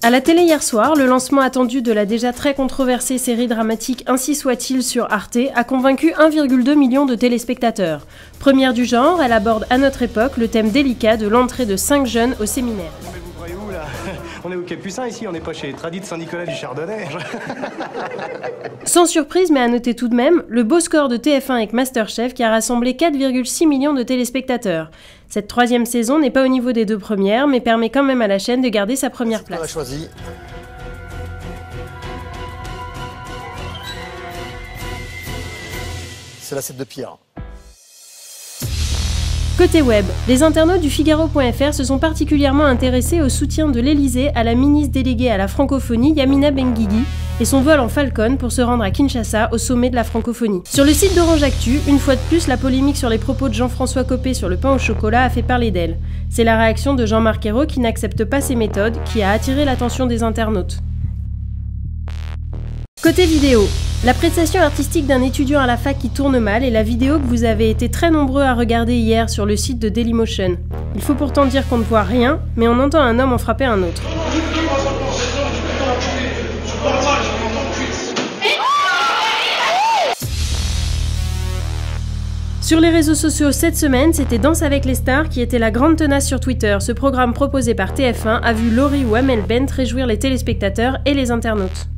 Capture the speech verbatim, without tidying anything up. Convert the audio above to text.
À la télé hier soir, le lancement attendu de la déjà très controversée série dramatique Ainsi soit-il sur Arte a convaincu un virgule deux million de téléspectateurs. Première du genre, elle aborde à notre époque le thème délicat de l'entrée de cinq jeunes au séminaire. Mais vous croyez où là? On est au Capucin ici, on n'est pas chez les tradis de Saint-Nicolas du Chardonnay. Sans surprise, mais à noter tout de même, le beau score de T F un avec Masterchef qui a rassemblé quatre virgule six millions de téléspectateurs. Cette troisième saison n'est pas au niveau des deux premières, mais permet quand même à la chaîne de garder sa première place. On a choisi. C'est l'assiette de Pierre. Côté web, les internautes du Figaro point F R se sont particulièrement intéressés au soutien de l'Elysée à la ministre déléguée à la francophonie Yamina Benguigui et son vol en Falcon pour se rendre à Kinshasa au sommet de la francophonie. Sur le site d'Orange Actu, une fois de plus, la polémique sur les propos de Jean-François Copé sur le pain au chocolat a fait parler d'elle. C'est la réaction de Jean-Marc Ayrault qui n'accepte pas ces méthodes qui a attiré l'attention des internautes. Côté vidéo, la prestation artistique d'un étudiant à la fac qui tourne mal est la vidéo que vous avez été très nombreux à regarder hier sur le site de Dailymotion. Il faut pourtant dire qu'on ne voit rien, mais on entend un homme en frapper un autre. Sur les réseaux sociaux cette semaine, c'était Danse avec les stars qui était la grande tenace sur Twitter. Ce programme proposé par T F un a vu Laurie ou Amel Bent réjouir les téléspectateurs et les internautes.